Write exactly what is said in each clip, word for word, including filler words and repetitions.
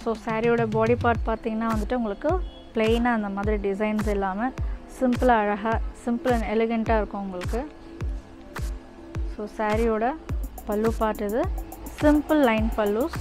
So சாரியோட body part பார்த்தீங்கன்னா வந்துட்டு உங்களுக்கு பிளெயினாக அந்த மாதிரி டிசைன்ஸ் இல்லாமல் சிம்பிளாக அழகாக சிம்பிள் அண்ட் எலிகெண்ட்டாக இருக்கும் உங்களுக்கு. ஸோ சாரியோட பல்லு பார்ட் இது சிம்பிள் லைன் பல்லூஸ்.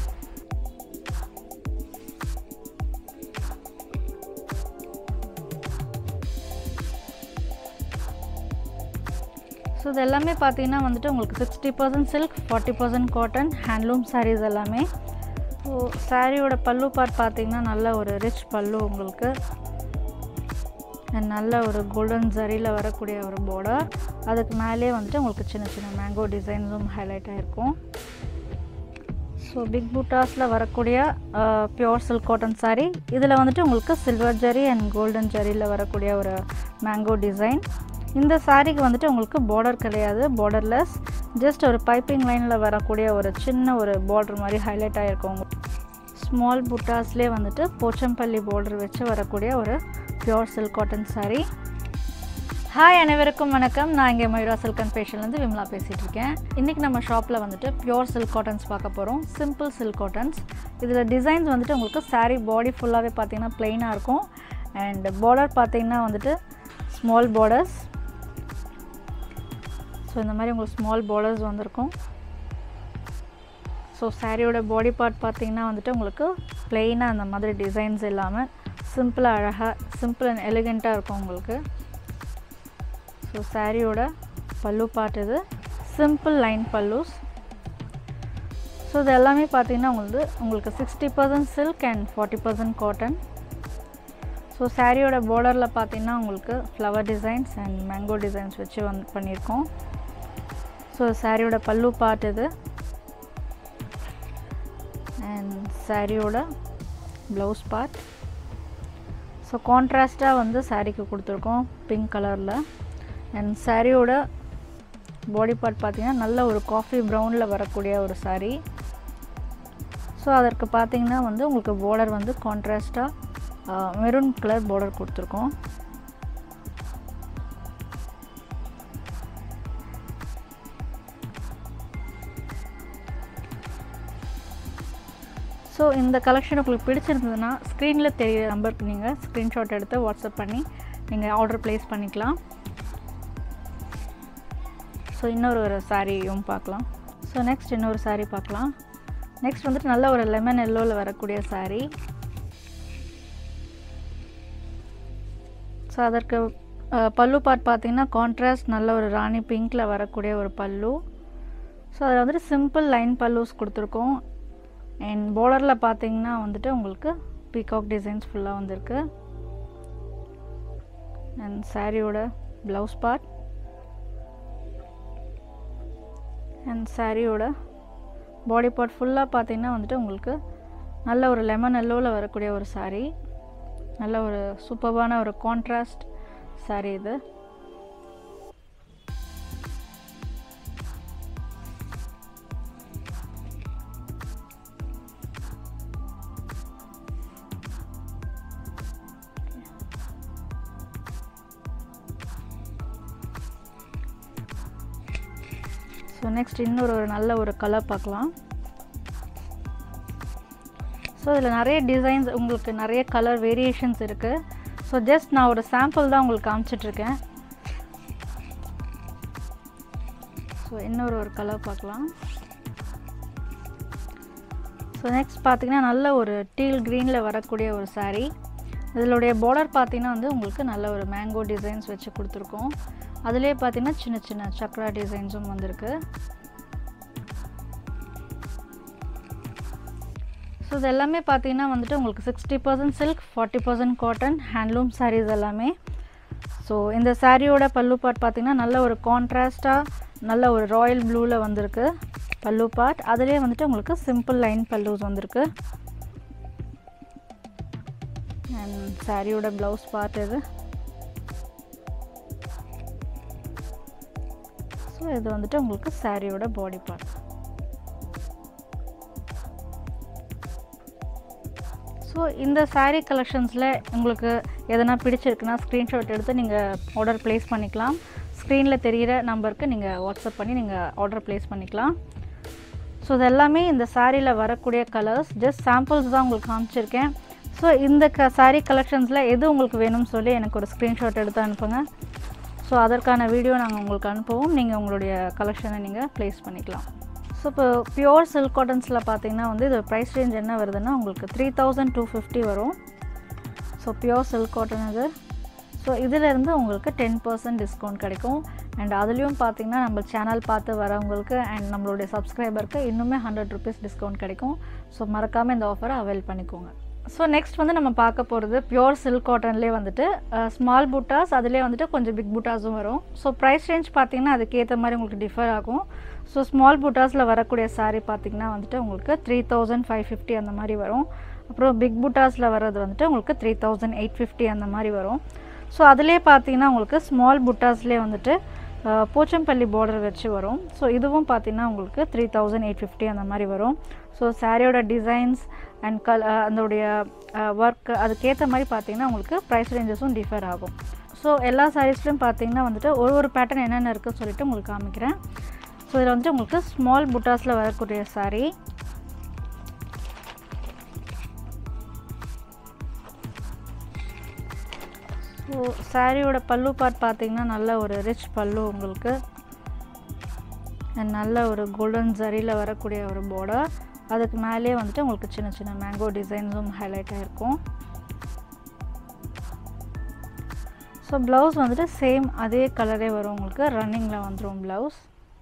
ஸோ இது எல்லாமே பார்த்தீங்கன்னா வந்துட்டு உங்களுக்கு sixty percent silk, forty percent cotton, handloom saris எல்லாமே. ஸோ சாரியோட பல்லு பார்ட் பார்த்தீங்கன்னா நல்ல ஒரு ரிச் பல்லு உங்களுக்கு, அண்ட் நல்ல ஒரு கோல்டன் ஜரியில் வரக்கூடிய ஒரு பார்டர். அதுக்கு மேலே வந்துட்டு உங்களுக்கு சின்ன சின்ன மேங்கோ டிசைன்ஸும் ஹைலைட் ஆகிருக்கும். ஸோ பிக் பூட்டாஸில் வரக்கூடிய பியோர் சில்க் காட்டன் சாரீ. இதில் வந்துட்டு உங்களுக்கு சில்வர் ஜரி அண்ட் கோல்டன் ஜரியில் வரக்கூடிய ஒரு மேங்கோ டிசைன். இந்த சாரீக்கு வந்துட்டு உங்களுக்கு பார்டர் கிடையாது, பார்டர்லெஸ், ஜஸ்ட் ஒரு பைப்பிங் லைனில் வரக்கூடிய ஒரு சின்ன ஒரு பார்டர் மாதிரி ஹைலைட் ஆகிருக்கும். ஸ்மால் புட்டாஸ்லேயே வந்துட்டு போச்சம்பள்ளி பார்டர் வச்சு வரக்கூடிய ஒரு pure silk cotton sari. Hi அனைவருக்கும் வணக்கம். நான் இங்கே மயூரா சில்க் அண்ட் ஃபேஷன்லேருந்து விமலா பேசிகிட்டு இருக்கேன். இன்றைக்கி நம்ம ஷாப்பில் வந்துட்டு பியோர் சில்க் காட்டன்ஸ் பார்க்க போகிறோம். Simple silk cottons. இதில் டிசைன்ஸ் வந்துட்டு உங்களுக்கு சாரீ பாடி ஃபுல்லாகவே பார்த்தீங்கன்னா ப்ளெயினாக இருக்கும். அண்ட் பார்டர் பார்த்தீங்கன்னா வந்துட்டு ஸ்மால் பார்டர்ஸ். ஸோ இந்த மாதிரி உங்களுக்கு ஸ்மால் பார்டர்ஸ் வந்திருக்கும். ஸோ சாரியோட பாடி பார்ட் பார்த்தீங்கன்னா வந்துட்டு உங்களுக்கு ப்ளெயினாக அந்த மாதிரி டிசைன்ஸ் இல்லாமல் சிம்பிளாக அழகாக சிம்பிள் அண்ட் எலிகெண்ட்டாக இருக்கும் உங்களுக்கு. ஸோ சாரியோட பல்லு பார்ட் இது சிம்பிள் லைன் பல்லூஸ். ஸோ இது எல்லாமே பார்த்தீங்கன்னா உங்களுக்கு உங்களுக்கு sixty percent silk and forty percent cotton. So சாரியோட பார்டரில் பார்த்தீங்கன்னா உங்களுக்கு flower designs and mango designs வச்சு வந்து பண்ணியிருக்கோம். ஸோ சாரியோட பல்லு பார்ட் இது அண்ட் சாரியோட ப்ளவுஸ் பார்ட். ஸோ கான்ட்ராஸ்ட்டாக வந்து சாரீக்கு கொடுத்துருக்கோம் பிங்க் கலரில். அண்ட் சாரியோட பாடி பார்ட் பார்த்திங்கன்னா நல்ல ஒரு காஃபி ப்ரௌனில் வரக்கூடிய ஒரு சாரீ. ஸோ அதற்கு பார்த்திங்கன்னா வந்து உங்களுக்கு பார்டர் வந்து கான்ட்ராஸ்ட்டாக மெரூன் கலர் பார்டர் கொடுத்துருக்கோம். ஸோ இந்த கலெக்ஷன் உங்களுக்கு பிடிச்சிருந்ததுன்னா ஸ்க்ரீனில் தெரிகிற நம்பருக்கு நீங்கள் ஸ்க்ரீன்ஷாட் எடுத்து வாட்ஸ்அப் பண்ணி நீங்கள் ஆர்டர் ப்ளேஸ் பண்ணிக்கலாம். ஸோ இன்னொரு ஒரு சாரியும் பார்க்கலாம். ஸோ நெக்ஸ்ட் இன்னொரு சாரீ பார்க்கலாம். நெக்ஸ்ட் வந்துட்டு நல்ல ஒரு லெமன் எல்லோவில் வரக்கூடிய சாரீ. ஸோ அதற்கு பல்லு பார்ட் பார்த்திங்கன்னா கான்ட்ராஸ்ட் நல்ல ஒரு ராணி பிங்க்கில் வரக்கூடிய ஒரு பல்லு. ஸோ அதில் வந்துட்டு சிம்பிள் லைன் பல்லூஸ் கொடுத்துருக்கோம். அண்ட் பார்டரில் பார்த்தீங்கன்னா வந்துட்டு உங்களுக்கு பீகாக் டிசைன்ஸ் ஃபுல்லாக வந்திருக்கு. அண்ட் சாரியோட ப்ளவுஸ் பார்ட் அண்ட் சாரியோட பாடி பார்ட் ஃபுல்லாக பார்த்தீங்கன்னா வந்துட்டு உங்களுக்கு நல்ல ஒரு லெமன் எல்லோவில் வரக்கூடிய ஒரு சாரீ. நல்ல ஒரு சூப்பர்பான ஒரு கான்ட்ராஸ்ட் சாரீ இது. ஸோ நெக்ஸ்ட் இன்னொரு ஒரு நல்ல ஒரு கலர் பார்க்கலாம். ஸோ இதில் நிறைய டிசைன்ஸ் உங்களுக்கு நிறைய கலர் வேரியேஷன்ஸ் இருக்குது. ஸோ ஜஸ்ட் நான் ஒரு சாம்பிள் தான் உங்களுக்கு காமிச்சிட்ருக்கேன். ஸோ இன்னொரு ஒரு கலர் பார்க்கலாம். ஸோ நெக்ஸ்ட் பார்த்திங்கன்னா நல்ல ஒரு டீல் க்ரீனில் வரக்கூடிய ஒரு சாரீ. இதனுடைய பார்டர் பார்த்திங்கன்னா வந்து உங்களுக்கு நல்ல ஒரு மேங்கோ டிசைன்ஸ் வச்சு கொடுத்துருக்கோம். அதிலே பார்த்திங்கன்னா சின்ன சின்ன சக்ரா டிசைன்ஸும் வந்திருக்கு. ஸோ இது எல்லாமே பார்த்திங்கன்னா வந்துட்டு உங்களுக்கு sixty percent silk, forty percent cotton, handloom saris எல்லாமே. ஸோ இந்த சாரியோட பல்லு பார்ட் பார்த்திங்கன்னா நல்ல ஒரு கான்ட்ராஸ்ட்டாக நல்ல ஒரு ராயல் ப்ளூவில் வந்திருக்கு பல்லு பார்ட். அதிலே வந்துட்டு உங்களுக்கு சிம்பிள் லைன் பல்லூஸ் வந்திருக்கு. அண்ட் சாரியோட ப்ளவுஸ் பார்ட் இது. ஸோ இது வந்துட்டு உங்களுக்கு சாரியோட பாடி பார்ட். ஸோ இந்த சாரீ கலெக்ஷன்ஸில் உங்களுக்கு எதனா பிடிச்சிருக்குன்னா ஸ்க்ரீன்ஷாட் எடுத்து நீங்கள் ஆர்டர் ப்ளேஸ் பண்ணிக்கலாம். ஸ்க்ரீனில் தெரிகிற நம்பருக்கு நீங்கள் வாட்ஸ்அப் பண்ணி நீங்கள் ஆர்டர் ப்ளேஸ் பண்ணிக்கலாம். ஸோ இது எல்லாமே இந்த சாரியில் வரக்கூடிய கலர்ஸ். ஜஸ்ட் சாம்பிள்ஸ் தான் உங்களுக்கு காமிச்சிருக்கேன். ஸோ இந்த க சாரீ கலெக்ஷன்ஸில் எது உங்களுக்கு வேணும்னு சொல்லி எனக்கு ஒரு ஸ்க்ரீன்ஷாட் எடுத்து அனுப்புங்க. ஸோ அதற்கான வீடியோ நாங்கள் உங்களுக்கு அனுப்புவோம். நீங்கள் உங்களுடைய கலெக்ஷனை நீங்கள் ப்ளேஸ் பண்ணிக்கலாம். ஸோ இப்போ பியோர் சில்க் காட்டன்ஸில் பார்த்தீங்கன்னா வந்து இது ப்ரைஸ் ரேஞ்ச் என்ன வருதுன்னா உங்களுக்கு த்ரீ தௌசண்ட் டூ ஃபிஃப்டி வரும். ஸோ பியோர் சில்க் காட்டன் இது. ஸோ இதிலேருந்து உங்களுக்கு டென் பர்சன்ட் டிஸ்கவுண்ட் கிடைக்கும். அண்ட் அதுலேயும் பார்த்தீங்கன்னா நம்ம சேனல் பார்த்து வரவங்களுக்கு அண்ட் நம்மளுடைய சப்ஸ்கிரைபருக்கு இன்னுமே ஹண்ட்ரட் ருபீஸ் டிஸ்கவுண்ட் கிடைக்கும். ஸோ மறக்காமல் இந்த ஆஃபரை அவைல் பண்ணிக்கோங்க. ஸோ நெக்ஸ்ட் வந்து நம்ம பார்க்க போகிறது பியோர் சில்க் காட்டன்லேயே வந்துட்டு ஸ்மால் புட்டாஸ், அதிலே வந்துட்டு கொஞ்சம் பிக் புட்டாஸும் வரும். ஸோ ப்ரைஸ் ரேஞ்ச் பார்த்திங்கன்னா அதுக்கேற்ற மாதிரி உங்களுக்கு டிஃபர் ஆகும். ஸோ ஸ்மால் புட்டாஸில் வரக்கூடிய சாரீ பார்த்திங்கன்னா வந்துட்டு உங்களுக்கு த்ரீ தௌசண்ட் ஃபைவ் ஃபிஃப்டி அந்த மாதிரி வரும். அப்புறம் பிக் புட்டாஸில் வர்றது வந்துட்டு உங்களுக்கு த்ரீ தௌசண்ட் எயிட் ஃபிஃப்டி அந்த மாதிரி வரும். ஸோ அதிலே பார்த்திங்கன்னா உங்களுக்கு ஸ்மால் புட்டாஸ்லேயே வந்துட்டு போச்சம்பள்ளி பார்டர் வச்சு வரும். ஸோ இதுவும் பார்த்திங்கன்னா உங்களுக்கு த்ரீ தௌசண்ட் எயிட் ஃபிஃப்டி அந்த மாதிரி வரும். ஸோ சாரியோட டிசைன்ஸ் அண்ட் கல் அதோடைய ஒர்க் அதுக்கேற்ற மாதிரி பார்த்திங்கன்னா உங்களுக்கு ப்ரைஸ் ரேஞ்சஸும் டிஃபர் ஆகும். ஸோ எல்லா சாரீஸ்லையும் பார்த்திங்கன்னா வந்துட்டு ஒரு ஒரு பேட்டர்ன் என்னென்ன இருக்குன்னு சொல்லிட்டு உங்களுக்கு காமிக்கிறேன். ஸோ இதில் வந்துட்டு உங்களுக்கு ஸ்மால் புட்டாஸில் வரக்கூடிய சாரீ, ஸோ சாரியோட பல்லு பார்ட் பார்த்திங்கன்னா நல்ல ஒரு ரிச் பல்லு உங்களுக்கு அண்ட் நல்ல ஒரு கோல்டன் ஜரியில் வரக்கூடிய ஒரு பார்டர். அதுக்கு மேலே வந்துட்டு உங்களுக்கு சின்ன சின்ன மேங்கோ டிசைன்ஸும் ஹைலைட் ஆகிருக்கும். ஸோ ப்ளவுஸ் வந்துட்டு சேம் அதே கலரே வரும் உங்களுக்கு, ரன்னிங்கில் வந்துடும் ப்ளவுஸ்.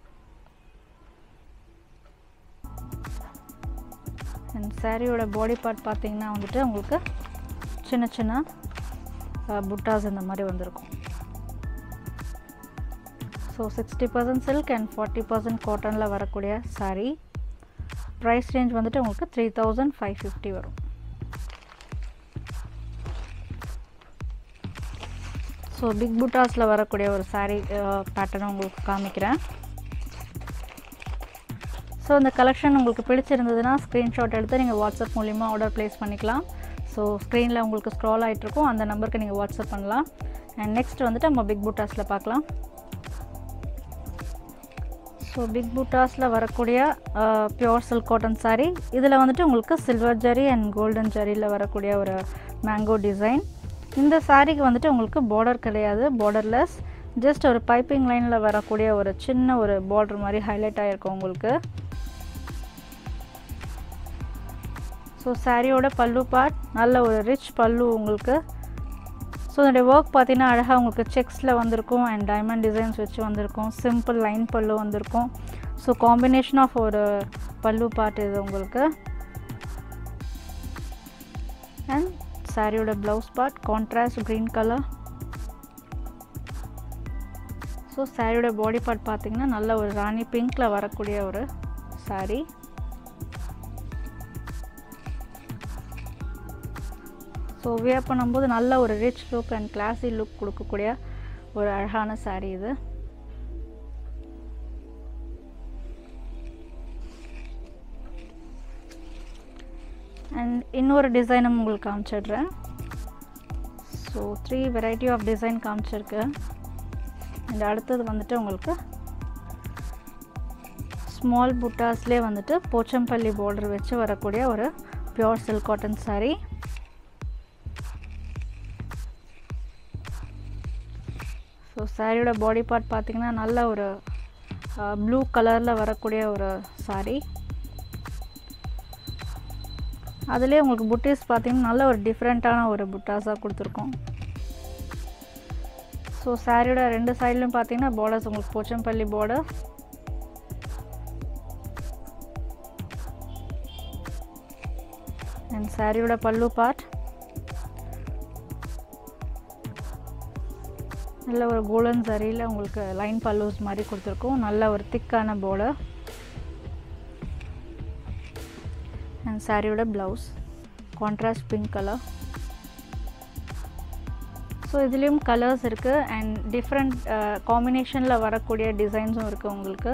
அண்ட் சாரியோட பாடி பார்ட் பார்த்திங்கன்னா வந்துட்டு உங்களுக்கு சின்ன சின்ன புட்டாஸ் இந்த மாதிரி வந்திருக்கும். So sixty percent silk and forty percent காட்டனில் வரக்கூடிய சாரீ. ப்ரைஸ் ரேஞ்ச் வந்துட்டு உங்களுக்கு த்ரீ தௌசண்ட் ஃபைவ் ஃபிஃப்டி வரும். ஸோ பிக் புட்டாஸில் வரக்கூடிய ஒரு சாரீ பேட்டர்னை உங்களுக்கு காமிக்கிறேன். ஸோ இந்த கலெக்ஷன் உங்களுக்கு பிடிச்சிருந்ததுன்னா ஸ்க்ரீன்ஷாட் எடுத்து நீங்கள் வாட்ஸ்அப் மூலிமா ஆர்டர் ப்ளேஸ் பண்ணிக்கலாம். ஸோ ஸ்க்ரீனில் உங்களுக்கு ஸ்க்ரால் ஆகிட்ருக்கும், அந்த நம்பருக்கு நீங்கள் வாட்ஸ்அப் பண்ணலாம். அண்ட் நெக்ஸ்ட் வந்துட்டு நம்ம பிக் புட்டாஸில் பார்க்கலாம். ஸோ பிக் புட்டாஸில் வரக்கூடிய பியோர் சில்க் காட்டன் சாரீ. இதில் வந்துட்டு உங்களுக்கு சில்வர் ஜரி அண்ட் கோல்டன் ஜரியில் வரக்கூடிய ஒரு மேங்கோ டிசைன். இந்த சாரீக்கு வந்துட்டு உங்களுக்கு பார்டர் கிடையாது, பார்டர்லெஸ், ஜஸ்ட் ஒரு பைப்பிங் லைனில் வரக்கூடிய ஒரு சின்ன ஒரு பார்டர் மாதிரி ஹைலைட் ஆகிருக்கும் உங்களுக்கு. ஸோ சாரியோட பல்லு பார்ட் நல்ல ஒரு ரிச் பல்லு உங்களுக்கு. ஸோ இதோடைய ஒர்க் பார்த்திங்கன்னா அழகாக உங்களுக்கு செக்ஸில் வந்திருக்கும் அண்ட் டைமண்ட் டிசைன்ஸ் வச்சு வந்திருக்கும். சிம்பிள் லைன் பல்லு வந்திருக்கும். ஸோ காம்பினேஷன் ஆஃப் ஒரு பல்லு பார்ட் இது உங்களுக்கு. அண்ட் சாரியோட blouse part contrast green colour. So சாரியோட பாடி பார்ட் பார்த்திங்கன்னா நல்ல ஒரு ராணி பிங்க்கில் வரக்கூடிய ஒரு சாரீ. ஸோ வியர் பண்ணும்போது நல்ல ஒரு rich look and classy look கொடுக்கக்கூடிய ஒரு அழகான சாரீ இது. அண்ட் இன்னொரு டிசைனும் உங்களுக்கு காமிச்சிடுறேன். So three variety of design காமிச்சிருக்கு. அண்ட் அடுத்தது வந்துட்டு உங்களுக்கு ஸ்மால் புட்டாஸ்லேயே வந்துட்டு போச்சம்பள்ளி பார்டர் வச்சு வரக்கூடிய ஒரு pure silk cotton sari. So சாரியோட பாடி பார்ட் பார்த்திங்கன்னா நல்ல ஒரு ப்ளூ கலரில் வரக்கூடிய ஒரு சாரீ. அதுலேயே உங்களுக்கு புட்டிஸ் பார்த்திங்கன்னா நல்ல ஒரு டிஃப்ரெண்ட்டான ஒரு புட்டாஸாக கொடுத்துருக்கோம். ஸோ சாரியோட ரெண்டு சைட்லையும் பார்த்திங்கன்னா பார்டர்ஸ் உங்களுக்கு போச்சம்பள்ளி பார்டர். அண்ட் சாரியோட பல்லு பார்ட் நல்ல ஒரு கோல்டன் ஜரியில் உங்களுக்கு லைன் பல்லூஸ் மாதிரி கொடுத்துருக்கோம். நல்ல ஒரு திக்கான பார்டர். அண்ட் சாரியோட blouse contrast pink colour. So இதுலேயும் கலர்ஸ் இருக்குது அண்ட் டிஃப்ரெண்ட் காம்பினேஷனில் வரக்கூடிய டிசைன்ஸும் இருக்குது உங்களுக்கு.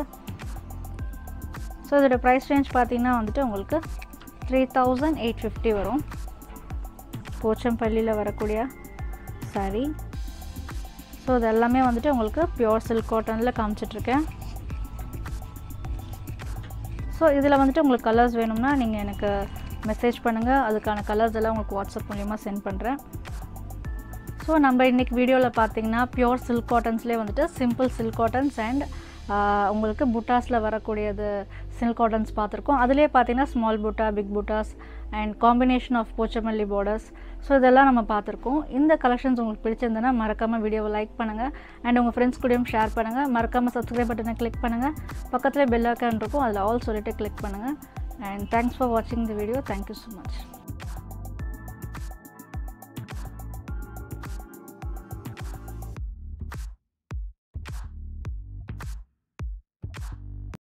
ஸோ இதோட ப்ரைஸ் ரேஞ்ச் பார்த்திங்கன்னா வந்துட்டு உங்களுக்கு த்ரீ தௌசண்ட் எயிட் ஃபிஃப்டி வரும். போச்சம்பள்ளியில் வரக்கூடிய சாரீ. ஸோ இது எல்லாமே வந்துட்டு உங்களுக்கு பியோர் சில்க் காட்டனில் காமிச்சிட்ருக்கேன். ஸோ ஸோ இதில் வந்துட்டு உங்களுக்கு கலர்ஸ் வேணும்னா நீங்கள் எனக்கு மெசேஜ் பண்ணுங்கள், அதுக்கான கலர்ஸ் எல்லாம் உங்களுக்கு வாட்ஸ்அப் மூலிமா சென்ட் பண்ணுறேன். ஸோ நம்ம இன்றைக்கி வீடியோவில் பார்த்தீங்கன்னா பியூர் சில்க் காட்டன்ஸ்லேயே வந்துட்டு சிம்பிள் சில்க் காட்டன்ஸ் அண்ட் உங்களுக்கு புட்டாஸில் வரக்கூடியது சில்க் காட்டன்ஸ் பார்த்துருக்கோம். அதிலே பார்த்தீங்கன்னா small butta, big buttas and combination of Pochampally borders. So இதெல்லாம் நம்ம பார்த்துருக்கோம். இந்த கலெக்ஷன்ஸ் உங்களுக்கு பிடிச்சிருந்ததுன்னா மறக்காமல் வீடியோவை லைக் பண்ணுங்கள் அண்ட் உங்கள் ஃப்ரெண்ட்ஸ் கூடயும் ஷேர் பண்ணுங்கள். மறக்காமல் சப்ஸ்கிரைப் பட்டனை கிளிக் பண்ணுங்கள். பக்கத்தில் பெல் ஐக்கான் இருக்கும், அதில் ஆல் சொல்லிட்டு கிளிக் பண்ணுங்கள். அண்ட் தேங்க்ஸ் ஃபார் வாட்சிங் the video. Thank you so much.